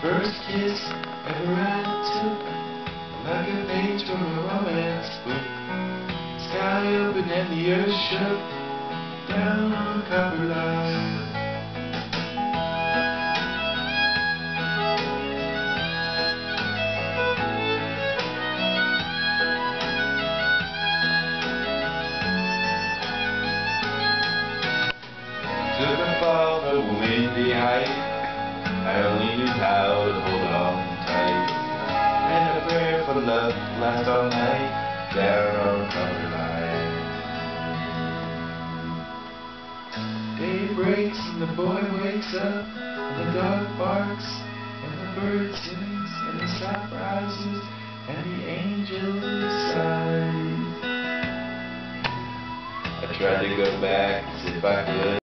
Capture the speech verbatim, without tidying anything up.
first kiss ever I took, like a page from a romance book. Sky opened and the earth shook down on a copper line. Took a fall from a windy height, I only knew how to hold on tight, and a prayer for love to last all night down on a copper line. Day breaks and the boy wakes up, and the dog barks, and the bird sings, and the sun rises, and the angel sighs. I tried to go back as if I could,